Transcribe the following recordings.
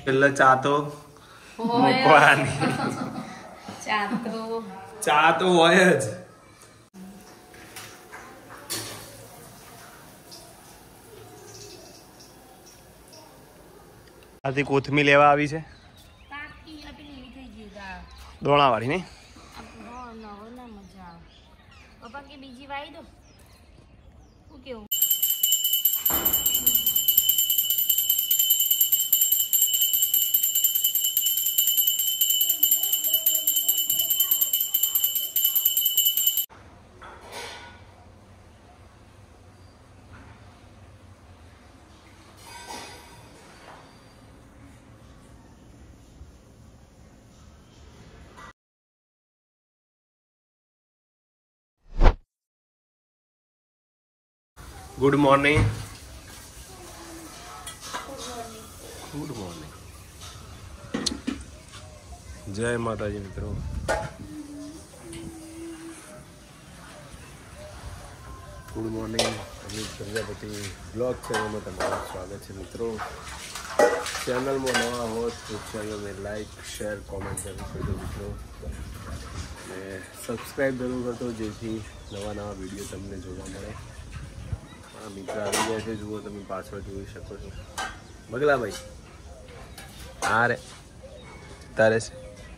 એટલે ચા તો મૂકવાની. ચા તો હોય જ. આથી કોથમી લેવા આવી છે દોણાવાળી નહીં. બીજી વાઈ દો કેવું ગુડ મોર્નિંગ. Good morning. જય માતાજી મિત્રો. Good morning. Amit Prajapati blog ચેનલમાં તમારું સ્વાગત છે મિત્રો. ચેનલમાં નવા હો તો ચેનલને લાઈક શેર કોમેન્ટ જરૂર કરજો મિત્રો, અને સબસ્ક્રાઈબ જરૂર કરજો જેથી નવા નવા વિડીયો તમને જોવા મળે. મિત્ર આવી ગયા છે, જુઓ તમે પાછળ જોઈ શકો છો. બગલાભાઈ હા રે તારે છે.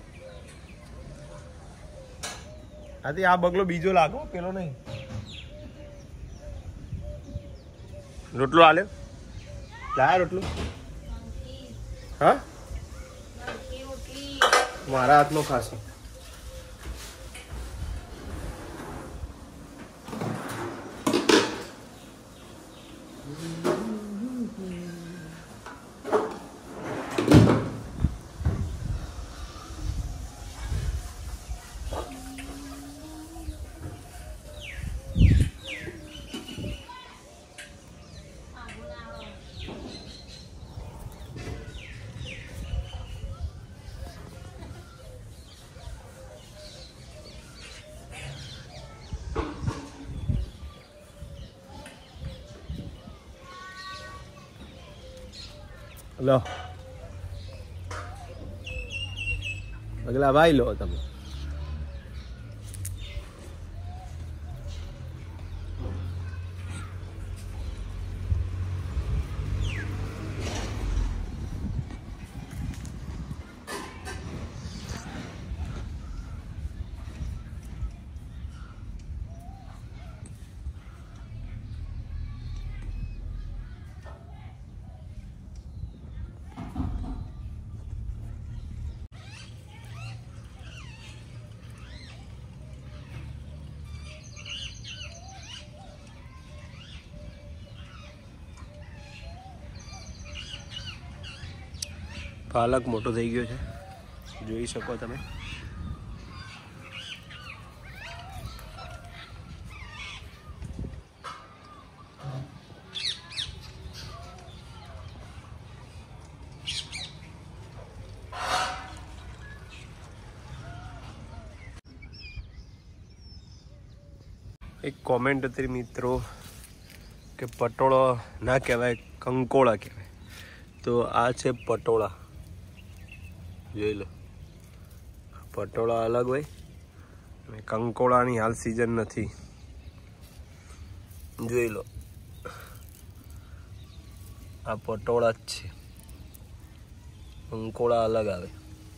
આથી આ બગલો બીજો લાગો, પેલો નહીં. રોટલો આલ્યો, લાયા રોટલો. હા મારા હાથનો ખાસો. લો બગલા ભાઈ લો તમે. પાલક મોટો થઈ ગયો છે, જોઈ શકો તમે. એક કોમેન્ટ હતી મિત્રો કે પટોળો ના કહેવાય, કંકોળા કહેવાય. તો આ છે પટોળા, જોઈ લો. પટોળા અલગ હોય અને કંકોળાની હાલ સિઝન નથી, જોઈ લો. આ પટોળા જ છે, કંકોળા અલગ આવે.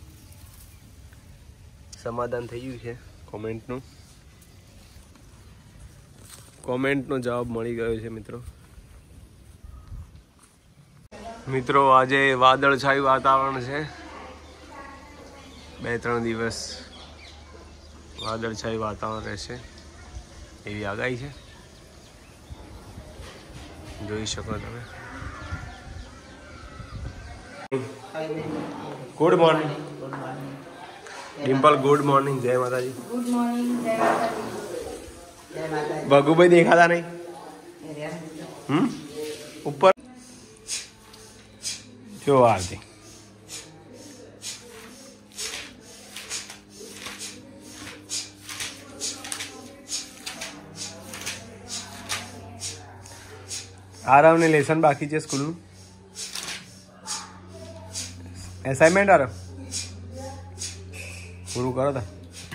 સમાધાન થઈ ગયું છે કોમેન્ટનું. કોમેન્ટનો જવાબ મળી ગયો છે મિત્રો. મિત્રો આજે વાદળછાયું વાતાવરણ છે. 2-3 દિવસ વાદળછાયું વાતાવરણ રહેશે એવી આગાહી છે, જોઈ શકો તમે. Good morning Dimple. Good morning. જય માતાજી. Good morning. જય માતાજી. જય માતાજી. ભગુભાઈ દેખાતા નહીં. ઉપર જો આરતી. આરામને લેસન બાકી છે સ્કૂલનું. એસાઇનમેન્ટ આરે પૂરું કરો તા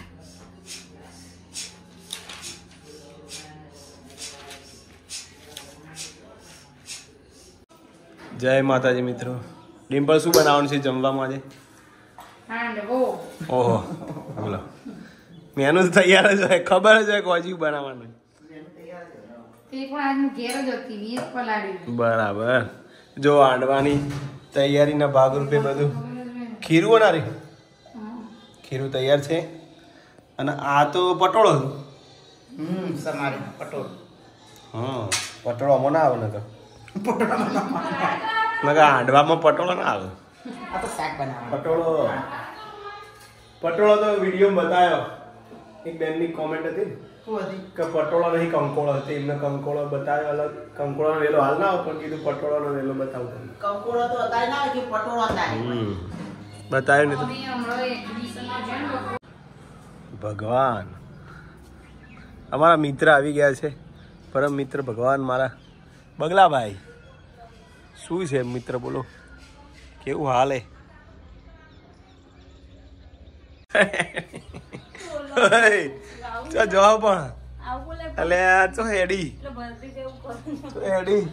જય માતાજી મિત્રો. ડિમ્પલ શું બનાવવાનું છે જમવામાં આજે? હાંડવો. ઓહો બોલો મેનુ તૈયાર જ હોય, ખબર જ હોય કોઈ બનાવવાનું. તે પણ આજનું ઘેર જ હતી, વીસ પલાળ્યું. બરાબર. જો હાંડવાની તૈયારીના ભાગરૂપે બધું ખીરું બનાવી, ખીરું તૈયાર છે. અને આ તો પટોળો સમારે પટોળ. હા પટોળો આમાં ના આવે ને તો હાંડવામાં પટોળો ના આવે. આ તો શાક બનાવવાનું. પટોળો તો વિડીયો બતાવ્યો, એક બેનની કોમેન્ટ હતી કે પટોળો નહીં કંકોળો હતી. એમને કંકોળો બતાવ્યો અલગ, કંકોળાનો વેલો હાલ ના આવે પણ કીધું પટોળાનો વેલો બતાવતો. કંકોડો તો અત્યારે ના આવે કે પટોળો અત્યારે. બતાવ્યું ને તો ભગવાન. અમારા મિત્ર આવી ગયા છે, પરમ મિત્ર ભગવાન મારા બગલાભાઈ. શું છે મિત્ર બોલો, કેવું હાલે? જવાબ પણ અલે ચો હેડી હેડી.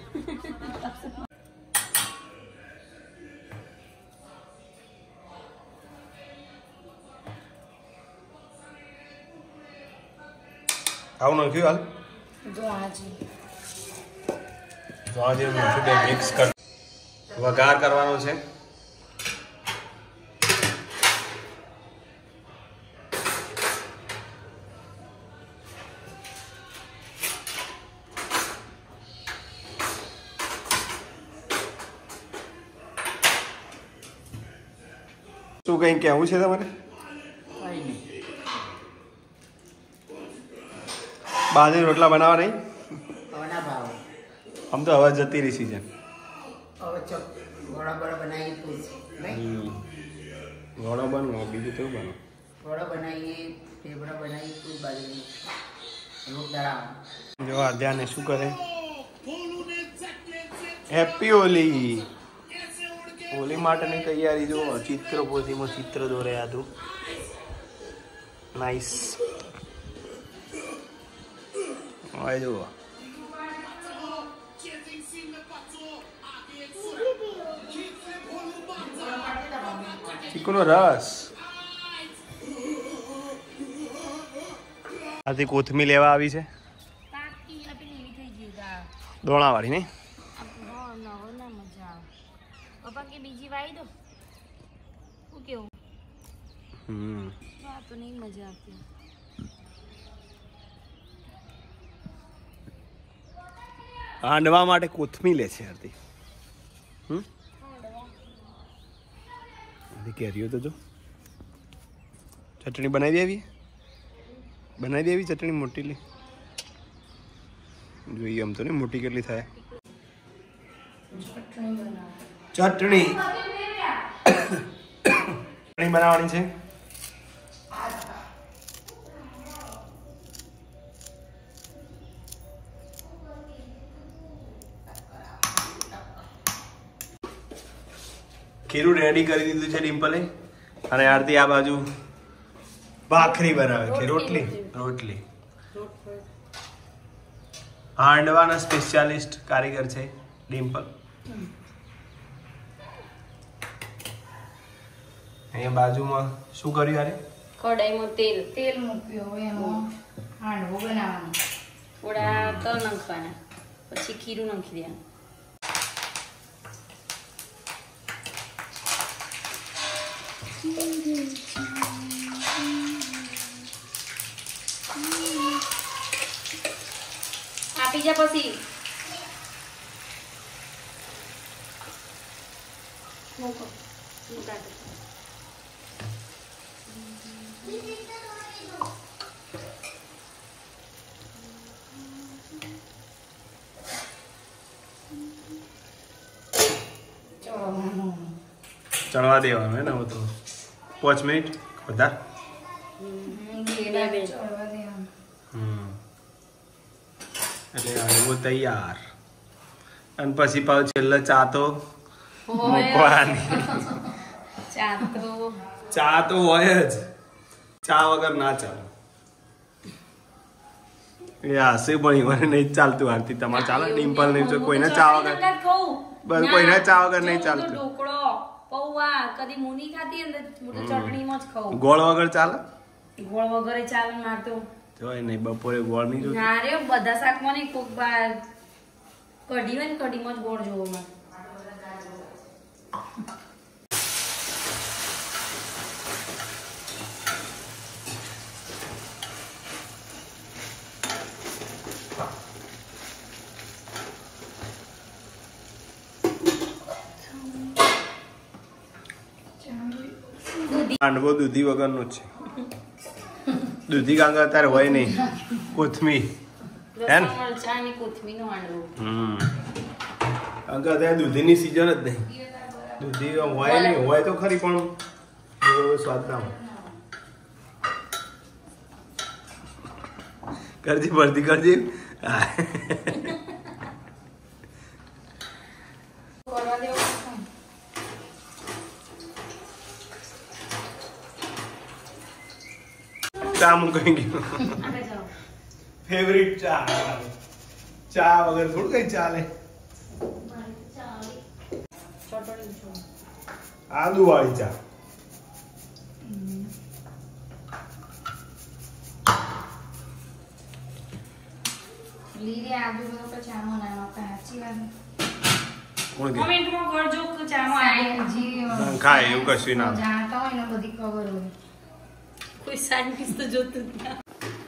આવું નાખ્યું હાલ આજે મિક્સ કર, વઘાર કરવાનો છે. શું કઈ કેવું છે તમારે? બાજરી રોટલા બનાવવા નહીં? આમ તો હવે જતી રહી સીઝન. ઘોડા બનાવીએ ઘોડો બનવો, બીજું કેવું બનો? ઘોડા બનાવીએ, ઢેબરા બનાવીએ, તું બાજરી રોટલા. જો આધ્યાને શું કરે? હેપી હોલી. હોલી માટેની તૈયારી જો ચિત્ર પોથીમાં ચિત્ર દોર્યા હતું. નાઈસ. હવે જુઓ ચીકુનો રસ. આથી કોથમી લેવા આવી છે દોણાવાળી નહીં? બીજી વાઈ દો. શું કેવું? તો નહીં મજા આવતી. હાંડવા માટે કોથમી લે છે આરતી. કેરીઓ તો જો ચટણી બનાવી દેવી, બનાવી દેવી ચટણી મોટી લે જોઈએ. આમ તો નહીં મોટી કેટલી થાય. ચટણી બનાવવાની છે. ખીરું રેડી કરી દીધું છે ડિમ્પલે. અને આરતી આ બાજુ ભાખરી બનાવે છે. રોટલી હાંડવાના સ્પેશિયાલિસ્ટ કારીગર છે ડિમ્પલ. અહીંયા બાજુમાં શું કર્યું યાર? કડાઈમાં તેલ મૂક્યું, એમાં હાંડવો બનાવવાનો. થોડા તલ નાખવાના, પછી ખીરું નાખી દેવાનું. આપી જા પછી મૂકો. ચણવા દેવાનું હે ને? હવે તો 5 મિનિટ બધા. એટલે હાંડવો તૈયાર. અને પછી પાછું છેલ્લે ચા તો મૂકવાની. ચા તો હોય જ, ચા વગર ના ચાલે. હશે પણ મને નહીં ચાલતું. આરતી તમારે ચાલે? ડિમ્પલ નહીં, કોઈને ચા વગર, બસ કોઈને ચા વગર નહીં ચાલતું. ઢોકળો પૌવા કદી મુની ખાતી અંદર ચટણીમાં જ ખાઉં. ગોળ વગર ચાલે? ગોળ વગર ચાલે માર તો. જોઈ નહીં, બપોરે ગોળ નહીં જોતું. ના રે, બધા શાકમાં નહીં, કોક બાર કઢી હોય ને કઢીમાં જ ગોળ જોવો મારે. હાંડવો દૂધી વગરનો જ છે. દૂધી કાંગા અત્યારે હોય નહીં. કોથમીર મરચાની કોથમીરનો હાંડવો. કાંગા અત્યારે દૂધીની સિઝન જ નહીં. દૂધી હોય નહીં, હોય તો ખરી પણ સ્વાદ ના હોય. કરજી ભરતી કરજી. ચા મૂકી ગયું. ફેવરિટ ચા. ચા વગર થોડું કઈ ચાલે. આદુ વાળી ચા. લીરે આદુ વગર તો ચા માં ના સાચી વાત. કોણ કે કોમેન્ટમાં કરજો કે ચા માં આદુ ખાય એવું કશું ના. જાણતા હોય ને બધી ખબર હોય. કોઈ સાયન્ટિસ્ટ તો જોતું જ ના.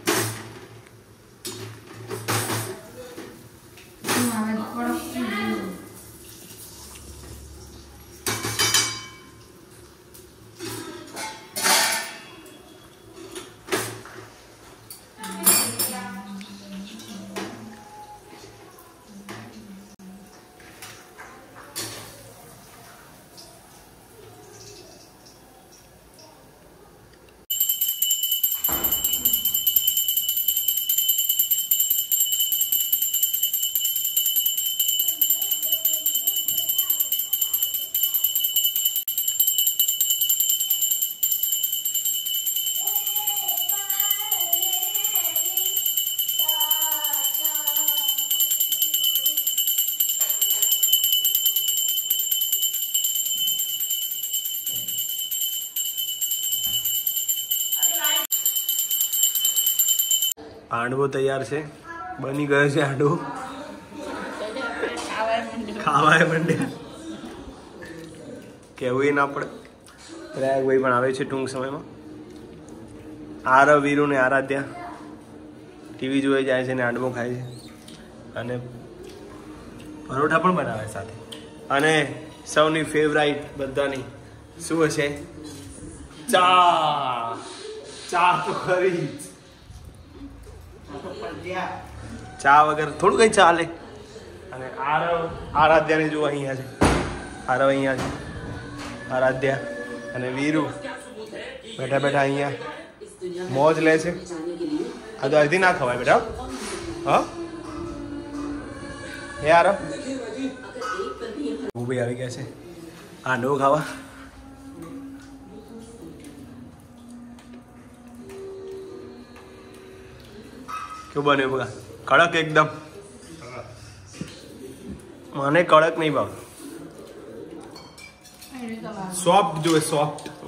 હાંડવો તૈયાર છે, બની ગયો છે હાંડવો. ખાવાય મંડ્યા. કેવું ના પડે. પ્રયાગભાઈ પણ આવે છે ટૂંક સમયમાં. આરવ, વીરુ ને આરાધ્યા ટીવી જોઈ જાય છે ને હાંડવો ખાય છે. અને પરોઠા પણ બનાવે સાથે. અને સૌની ફેવરાઇટ બધાની શું હશે? ચા. ચા તો ખરી જ. ચા વગર થોડું કઈ ચાલે. અને આરાધ્યાને જો અહીંયા છે. આરવ અહીંયા છે, આરાધ્યા અને વીરુ બેઠા બેઠા અહીંયા મોજ લે છે. આ તો અડધી ના ખવાય બેટા. હા હે આરવ, હું ભાઈ આવી ગયા છે હાંડવો ખાવા. કેવું બન્યું બગા? કડક એકદમ. મને કડક નહીં ભાવ, સોફ્ટ જોઈએ, સોફ્ટ.